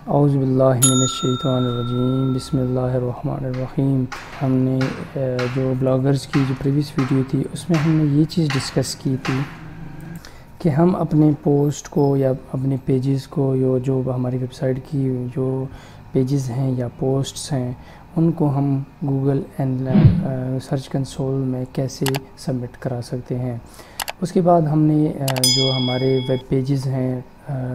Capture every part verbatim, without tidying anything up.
औज़ुबिल्लाहिमिनश्शैतानिर्रजीम बिस्मिल्लाहिर्रहमानिर्रहीम। हमने जो ब्लॉगर्स की जो प्रीवियस वीडियो थी उसमें हमने ये चीज़ डिस्कस की थी कि हम अपने पोस्ट को या अपने पेजेस को यो जो हमारी वेबसाइट की जो पेजेस हैं या पोस्ट्स हैं उनको हम गूगल एंड सर्च कंसोल में कैसे सबमिट करा सकते हैं। उसके बाद हमने जो हमारे वेब पेजेस हैं,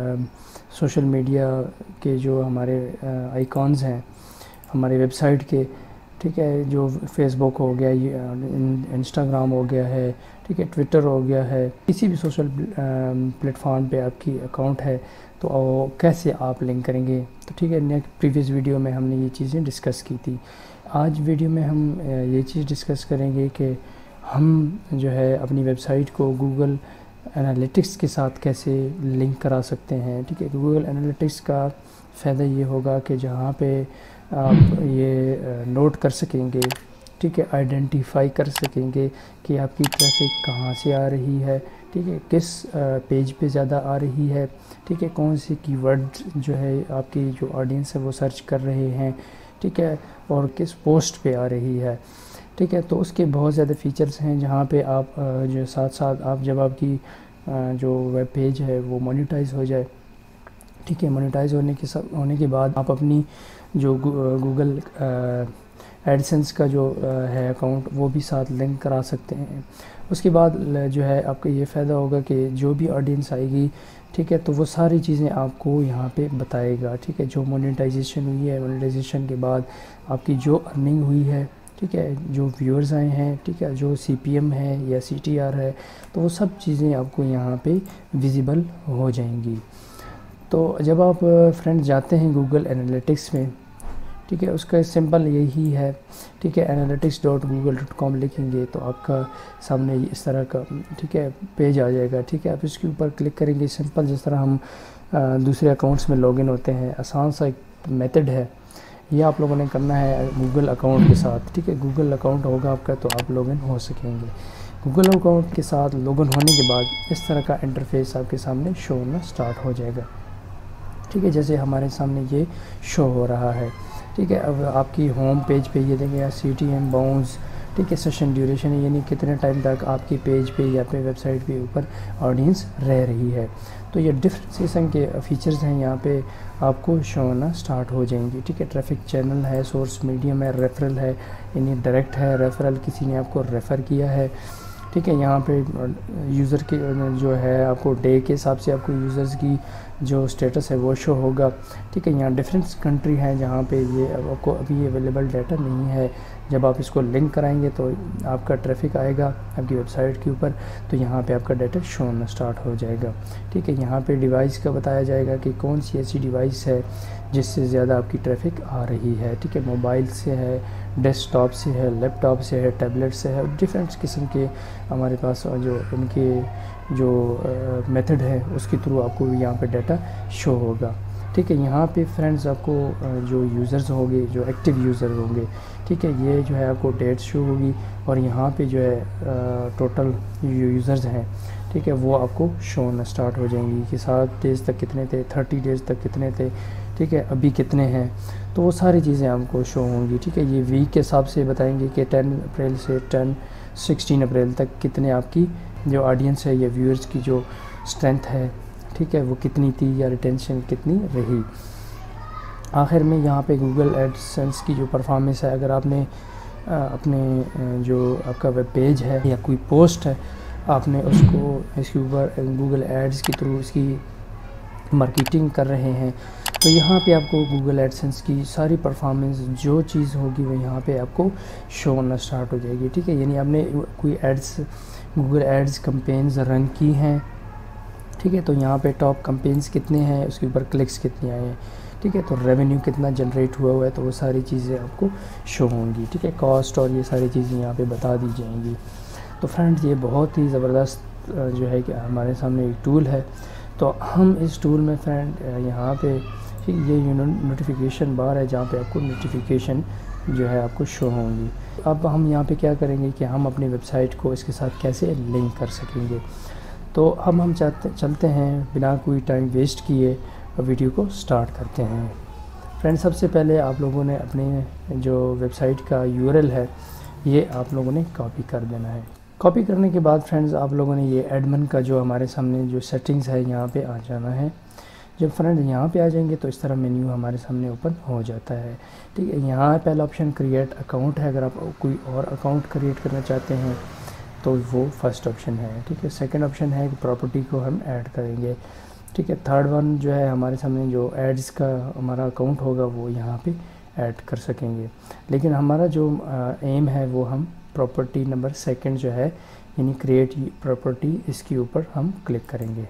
सोशल मीडिया के जो हमारे आइकॉन्स हैं हमारे वेबसाइट के, ठीक है, जो फेसबुक हो गया, इंस्टाग्राम हो गया है, ठीक है, ट्विटर हो गया है, किसी भी सोशल प्लेटफॉर्म पे आपकी अकाउंट है तो कैसे आप लिंक करेंगे। तो ठीक है, नेक्स्ट प्रीवियस वीडियो में हमने ये चीज़ें डिस्कस की थी। आज वीडियो में हम ये चीज़ डिस्कस करेंगे कि हम जो है अपनी वेबसाइट को गूगल एनालिटिक्स के साथ कैसे लिंक करा सकते हैं। ठीक है, गूगल एनालिटिक्स का फ़ायदा ये होगा कि जहाँ पे आप ये नोट कर सकेंगे, ठीक है, आइडेंटिफाई कर सकेंगे कि आपकी ट्रैफिक कहाँ से आ रही है, ठीक है, किस पेज पे ज़्यादा आ रही है, ठीक है, कौन से कीवर्ड जो है आपकी जो ऑडियंस है वो सर्च कर रहे हैं, ठीक है, और किस पोस्ट पे आ रही है। ठीक है, तो उसके बहुत ज़्यादा फ़ीचर्स हैं जहाँ पे आप जो साथ साथ आप जब आपकी जो वेब पेज है वो मोनेटाइज हो जाए, ठीक है, मोनेटाइज होने के सब होने के बाद आप अपनी जो गूगल एडसेंस का जो है अकाउंट वो भी साथ लिंक करा सकते हैं। उसके बाद जो है आपको ये फ़ायदा होगा कि जो भी ऑडियंस आएगी, ठीक है, तो वो सारी चीज़ें आपको यहाँ पे बताएगा। ठीक है, जो मोनेटाइजेशन हुई है, मोनेटाइजेशन के बाद आपकी जो अर्निंग हुई है, ठीक है, जो व्यूअर्स आए हैं, ठीक है, जो सीपीएम है या सीटीआर है, तो वो सब चीज़ें आपको यहाँ पे विजिबल हो जाएंगी। तो जब आप फ्रेंड्स जाते हैं गूगल एनालिटिक्स में, ठीक है, उसका सिंपल यही है, ठीक है, analytics dot Google dot com लिखेंगे तो आपका सामने इस तरह का, ठीक है, पेज आ जाएगा। ठीक है, आप इसके ऊपर क्लिक करेंगे, सिंपल जिस तरह हम आ, दूसरे अकाउंट्स में लॉगिन होते हैं, आसान सा एक मेथड है। ये आप लोगों ने करना है गूगल अकाउंट के साथ। ठीक है, गूगल अकाउंट होगा आपका तो आप लॉगिन हो सकेंगे। गूगल अकाउंट के साथ लॉगिन होने के बाद इस तरह का इंटरफेस आपके सामने शो होना स्टार्ट हो जाएगा। ठीक है, जैसे हमारे सामने ये शो हो रहा है। ठीक है, अब आपकी होम पेज पे ये देंगे सी टी एम बाउंस, ठीक है, सेशन ड्यूरेशन है, यानी कितने टाइम तक आपकी पेज पे या अपने वेबसाइट पे ऊपर ऑडियंस रह रही है। तो ये डिफरेंट किस्म के फीचर्स हैं यहाँ पे आपको शो होना स्टार्ट हो जाएंगी। ठीक है, ट्रैफिक चैनल है, सोर्स मीडियम है, रेफरल है, यानी डायरेक्ट है, रेफरल किसी ने आपको रेफ़र किया है। ठीक है, यहाँ पे यूज़र के जो है आपको डे के हिसाब से आपको यूज़र्स की जो स्टेटस है वो शो होगा। ठीक है, यहाँ डिफरेंट कंट्री हैं जहाँ पे ये आपको अभी अवेलेबल डाटा नहीं है। जब आप इसको लिंक कराएंगे तो आपका ट्रैफिक आएगा आपकी वेबसाइट के ऊपर, तो यहाँ पे आपका डाटा शो होना स्टार्ट हो जाएगा। ठीक है, यहाँ पे डिवाइस का बताया जाएगा कि कौन सी ऐसी डिवाइस है जिससे ज़्यादा आपकी ट्रैफिक आ रही है। ठीक है, मोबाइल से है, डेस्कटॉप से है, लैपटॉप से है, टैबलेट से है, डिफरेंट किस्म के हमारे पास जो इनके जो मेथड है उसके थ्रू आपको यहाँ पे डाटा शो होगा। ठीक है, यहाँ पे फ्रेंड्स आपको जो यूज़र्स होंगे, जो एक्टिव यूज़र होंगे, ठीक है, ये जो है आपको डेट शो होगी और यहाँ पे जो है टोटल यूज़र्स हैं, ठीक है, वो आपको शो होना स्टार्ट हो जाएंगी कि सात डेज़ तक कितने थे, थर्टी डेज़ तक कितने थे, ठीक है, अभी कितने हैं, तो वो सारी चीज़ें आपको शो होंगी। ठीक है, ये वीक के हिसाब से बताएंगे कि टेन अप्रैल से टेन सिक्सटीन अप्रैल तक कितने आपकी जो ऑडियंस है या व्यूअर्स की जो स्ट्रेंथ है, ठीक है, वो कितनी थी या रिटेंशन कितनी रही। आखिर में यहाँ पे गूगल एडसेंस की जो परफॉर्मेंस है, अगर आपने अपने जो आपका वेब पेज है या कोई पोस्ट है आपने उसको इसके ऊपर गूगल एड्स के थ्रू इसकी मार्केटिंग कर रहे हैं, तो यहाँ पे आपको गूगल एडसेंस की सारी परफॉर्मेंस जो चीज़ होगी वो यहाँ पे आपको शो होना स्टार्ट हो जाएगी। ठीक है, यानी आपने कोई ads Google ads campaigns run की हैं, ठीक है, तो यहाँ पे टॉप कैंपेन्स कितने हैं, उसके ऊपर क्लिक्स कितने आए हैं, ठीक है, तो रेवेन्यू कितना जनरेट हुआ हुआ है, तो वो सारी चीज़ें आपको शो होंगी। ठीक है, कॉस्ट और ये सारी चीज़ें यहाँ पे बता दी जाएंगी। तो फ्रेंड्स, ये बहुत ही ज़बरदस्त जो है कि हमारे सामने एक टूल है। तो हम इस टूल में फ्रेंड यहाँ पे ये नोटिफिकेशन बार है जहाँ पे आपको नोटिफिकेशन जो है आपको शो होंगी। अब हम यहाँ पे क्या करेंगे कि हम अपनी वेबसाइट को इसके साथ कैसे लिंक कर सकेंगे। तो अब हम चाहते चलते हैं बिना कोई टाइम वेस्ट किए वीडियो को स्टार्ट करते हैं। फ्रेंड्स, सबसे पहले आप लोगों ने अपने जो वेबसाइट का यूआरएल है ये आप लोगों ने कॉपी कर देना है। कॉपी करने के बाद फ्रेंड्स आप लोगों ने ये एडमिन का जो हमारे सामने जो सेटिंग्स है यहाँ पे आ जाना है। जब फ्रेंड्स यहाँ पे आ जाएंगे तो इस तरह मेन्यू हमारे सामने ओपन हो जाता है। ठीक है, यहाँ पहला ऑप्शन क्रिएट अकाउंट है। अगर आप कोई और अकाउंट क्रिएट करना चाहते हैं तो वो फर्स्ट ऑप्शन है। ठीक है, सेकंड ऑप्शन है कि प्रॉपर्टी को हम ऐड करेंगे। ठीक है, थर्ड वन जो है हमारे सामने जो एड्स का हमारा अकाउंट होगा वो यहाँ पे ऐड कर सकेंगे। लेकिन हमारा जो एम है वो हम प्रॉपर्टी नंबर सेकंड जो है यानी क्रिएट प्रॉपर्टी, इसके ऊपर हम क्लिक करेंगे।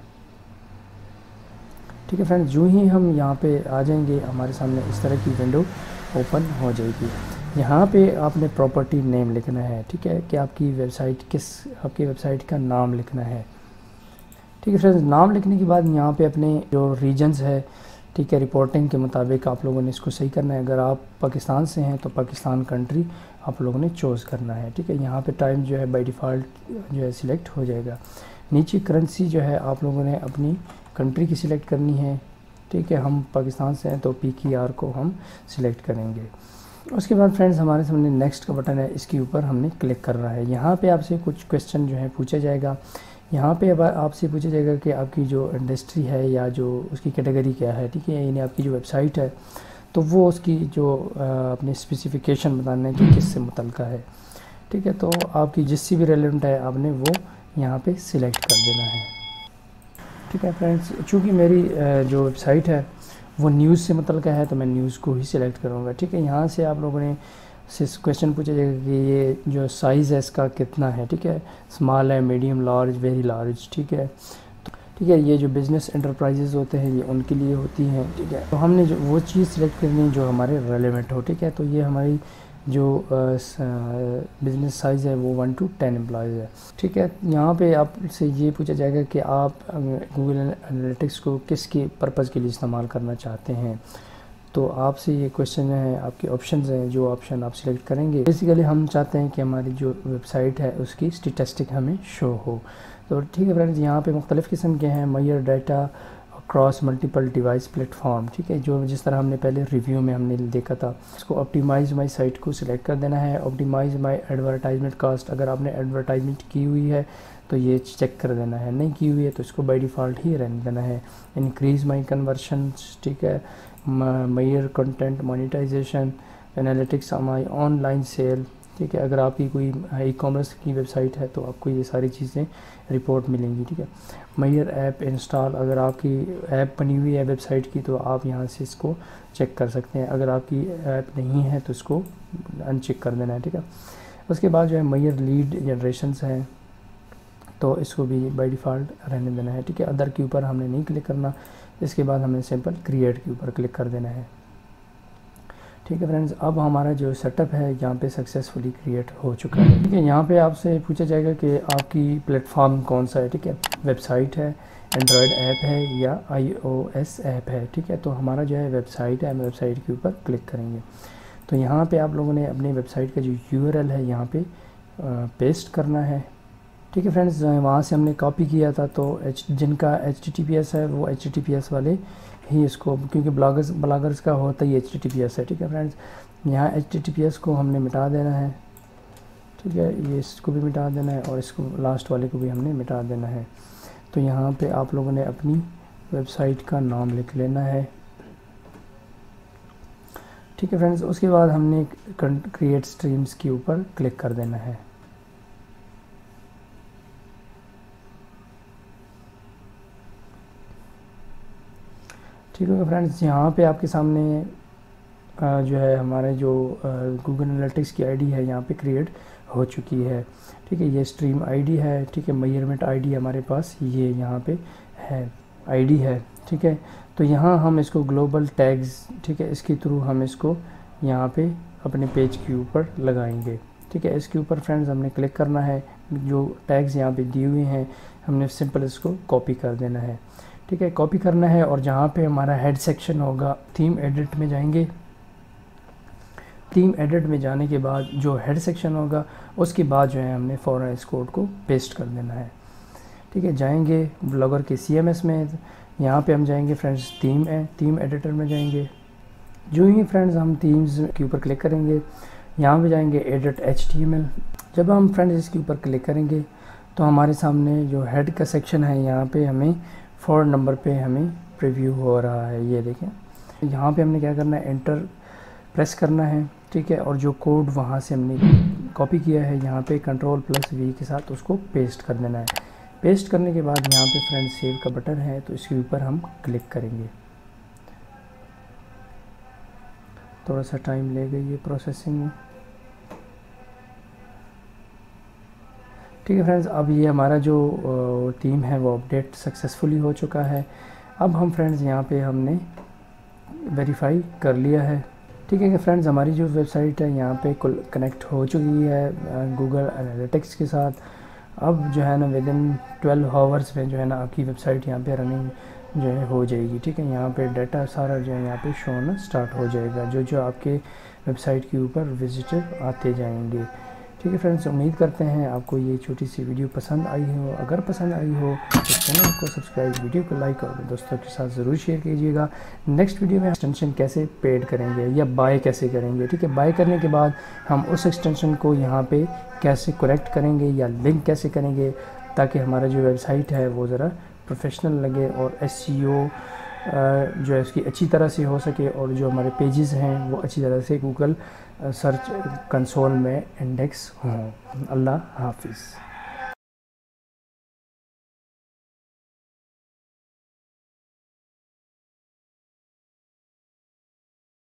ठीक है फ्रेंड्स, जो ही हम यहाँ पे आ जाएंगे हमारे सामने इस तरह की विंडो ओपन हो जाएगी। यहाँ पे आपने प्रॉपर्टी नेम लिखना है। ठीक है, कि आपकी वेबसाइट किस आपकी वेबसाइट का नाम लिखना है। ठीक है फ्रेंड्स, नाम लिखने के बाद यहाँ पे अपने जो रीजन्स है, ठीक है, रिपोर्टिंग के मुताबिक आप लोगों ने इसको सही करना है। अगर आप पाकिस्तान से हैं तो पाकिस्तान कंट्री आप लोगों ने चूज़ करना है। ठीक है, यहाँ पे टाइम जो है बाय डिफ़ॉल्ट जो है सिलेक्ट हो जाएगा। नीचे करेंसी जो है आप लोगों ने अपनी कंट्री की सिलेक्ट करनी है। ठीक है, हम पाकिस्तान से हैं तो पी की आर को हम सिलेक्ट करेंगे। उसके बाद फ्रेंड्स हमारे सामने नेक्स्ट का बटन है, इसके ऊपर हमने क्लिक करना है। यहाँ पे आपसे कुछ क्वेश्चन जो है पूछा जाएगा। यहाँ पे अब आपसे पूछा जाएगा कि आपकी जो इंडस्ट्री है या जो उसकी कैटेगरी क्या है। ठीक है, यानी आपकी जो वेबसाइट है तो वो उसकी जो अपनी स्पेसिफिकेशन बताना है कि किससे मुतल्लिक़ है। ठीक है, तो आपकी जिससे भी रेलेवेंट है आपने वो यहाँ पे सिलेक्ट कर देना है। ठीक है फ्रेंड्स, चूँकि मेरी जो वेबसाइट है वो न्यूज़ से मुतल्लिक़ है तो मैं न्यूज़ को ही सिलेक्ट करूँगा। ठीक है, यहाँ से आप लोगों ने से क्वेश्चन पूछा जाएगा कि ये जो साइज़ है इसका कितना है। ठीक है, स्मॉल है, मीडियम, लार्ज, वेरी लार्ज। ठीक है, ठीक है, ये जो बिज़नेस एंटरप्राइजेज़ होते हैं ये उनके लिए होती हैं। ठीक है, तो हमने जो वो चीज़ सिलेक्ट करनी है जो हमारे रेलेवेंट हो। ठीक है, तो ये हमारी जो बिज़नेस साइज़ है वो वन टू टेन एम्प्लॉयज़ है। ठीक है, यहाँ पे आपसे ये पूछा जाएगा कि आप गूगल एनालिटिक्स को किसके पर्पज़ के लिए इस्तेमाल करना चाहते हैं। तो आपसे ये क्वेश्चन है, आपके ऑप्शंस हैं, जो ऑप्शन आप सिलेक्ट करेंगे। बेसिकली हम चाहते हैं कि हमारी जो वेबसाइट है उसकी स्टेटिस्टिक हमें शो हो। तो ठीक है फ्रेंड्स, यहाँ पे मुख्तलिफ़ किस्म के हैं। Major data cross multiple device platform. ठीक है, जो जिस तरह हमने पहले रिव्यू में हमने देखा था, इसको ऑप्टिमाइज़ माई साइट को सिलेक्ट कर देना है। ऑप्टिमाइज़ माई एडवर्टाइजमेंट कास्ट, अगर आपने एडवर्टाइजमेंट की हुई है तो ये चेक कर देना है, नहीं की हुई है तो इसको बाय डिफ़ॉल्ट ही रहने देना है। Increase my conversion. ठीक है, major content monetization, analytics my online sale. ठीक है, अगर आपकी कोई ई कॉमर्स की वेबसाइट है तो आपको ये सारी चीज़ें रिपोर्ट मिलेंगी। ठीक है, मेजर ऐप इंस्टॉल, अगर आपकी ऐप बनी हुई है वेबसाइट की तो आप यहाँ से इसको चेक कर सकते हैं। अगर आपकी ऐप नहीं है तो इसको अनचेक कर देना है। ठीक है, उसके बाद जो है मेजर लीड जनरेशंस हैं तो इसको भी बाय डिफ़ॉल्ट रहने देना है। ठीक है, अदर के ऊपर हमने नहीं क्लिक करना। इसके बाद हमें सिंपल क्रिएट के ऊपर क्लिक कर देना है। ठीक है फ्रेंड्स, अब हमारा जो सेटअप है यहाँ पे सक्सेसफुली क्रिएट हो चुका है। ठीक है, यहाँ पे आपसे पूछा जाएगा कि आपकी प्लेटफॉर्म कौन सा है। ठीक है, वेबसाइट है, एंड्रॉयड ऐप है या आईओएस ऐप है। ठीक है, तो हमारा जो है वेबसाइट है, हम वेबसाइट के ऊपर क्लिक करेंगे। तो यहाँ पे आप लोगों ने अपनी वेबसाइट का जो यूआरएल है यहाँ पे पेस्ट करना है। ठीक है फ्रेंड्स, वहाँ से हमने कॉपी किया था तो एच जिनका H T T P S है वो H T T P S वाले ही इसको, क्योंकि ब्लॉगर्स ब्लॉगर्स का होता ही H T T P S है। ठीक है फ्रेंड्स, यहाँ H T T P S को हमने मिटा देना है। ठीक है, ये इसको भी मिटा देना है और इसको लास्ट वाले को भी हमने मिटा देना है। तो यहाँ पे आप लोगों ने अपनी वेबसाइट का नाम लिख लेना है। ठीक है फ्रेंड्स, उसके बाद हमने क्रिएट स्ट्रीम्स के ऊपर क्लिक कर देना है। ठीक है फ्रेंड्स, यहाँ पे आपके सामने जो है हमारे जो गूगल एनालिटिक्स की आईडी है यहाँ पे क्रिएट हो चुकी है। ठीक है, ये स्ट्रीम आईडी है। ठीक है, मेजरमेंट आईडी हमारे पास ये यहाँ पे है, आईडी है। ठीक है, तो यहाँ हम इसको ग्लोबल टैग्स, ठीक है, इसके थ्रू हम इसको यहाँ पे अपने पेज के ऊपर लगाएंगे। ठीक है, इसके ऊपर फ्रेंड्स हमने क्लिक करना है। जो टैग्स यहाँ पे दिए हुए हैं हमने सिंपल इसको कॉपी कर देना है। ठीक है, कॉपी करना है और जहाँ पे हमारा हेड सेक्शन होगा, थीम एडिट में जाएंगे। थीम एडिट में जाने के बाद जो हेड सेक्शन होगा उसके बाद जो है हमने फ़ौरन इस कोड को पेस्ट कर देना है। ठीक है, जाएंगे ब्लॉगर के सी एम एस में, यहाँ पे हम जाएंगे फ्रेंड्स थीम है, थीम एडिटर में जाएंगे। जो ही फ्रेंड्स हम थीम्स के ऊपर क्लिक करेंगे, यहाँ पे जाएंगे edit H T M L. जब हम फ्रेंड्स इसके ऊपर क्लिक करेंगे तो हमारे सामने जो हेड का सेक्शन है, यहाँ पे हमें फोर नंबर पे हमें प्रीव्यू हो रहा है। ये देखें, यहाँ पे हमने क्या करना है, एंटर प्रेस करना है, ठीक है। और जो कोड वहाँ से हमने कॉपी किया है, यहाँ पे कंट्रोल प्लस वी के साथ उसको पेस्ट कर देना है। पेस्ट करने के बाद यहाँ पे फ्रेंड्स सेव का बटन है, तो इसके ऊपर हम क्लिक करेंगे। थोड़ा सा टाइम लेगा ये प्रोसेसिंग में, ठीक है फ्रेंड्स। अब ये हमारा जो टीम है वो अपडेट सक्सेसफुली हो चुका है। अब हम फ्रेंड्स यहाँ पे हमने वेरीफाई कर लिया है, ठीक है कि फ्रेंड्स हमारी जो वेबसाइट है यहाँ पे कनेक्ट हो चुकी है गूगल एनालिटिक्स के साथ। अब जो है ना विद इन ट्वेल्व आवर्स में जो है ना आपकी वेबसाइट यहाँ पे रनिंग जो है हो जाएगी, ठीक है। यहाँ पे डाटा सारा जो है यहाँ पे शो होना स्टार्ट हो जाएगा, जो जो आपके वेबसाइट के ऊपर विजिटर आते जाएंगे, ठीक है फ्रेंड्स। उम्मीद करते हैं आपको ये छोटी सी वीडियो पसंद आई हो। अगर पसंद आई हो तो चैनल को सब्सक्राइब, वीडियो को लाइक और दोस्तों के साथ ज़रूर शेयर कीजिएगा। नेक्स्ट वीडियो में एक्सटेंशन कैसे पेड करेंगे या बाय कैसे करेंगे, ठीक है। बाय करने के बाद हम उस एक्सटेंशन को यहाँ पे कैसे करेक्ट करेंगे या लिंक कैसे करेंगे, ताकि हमारा जो वेबसाइट है वो ज़रा प्रोफेशनल लगे और एस ई ओ जो है उसकी अच्छी तरह से हो सके, और जो हमारे पेजेस हैं वो अच्छी तरह से गूगल सर्च कंसोल में इंडेक्स हों। अल्लाह हाफिज़।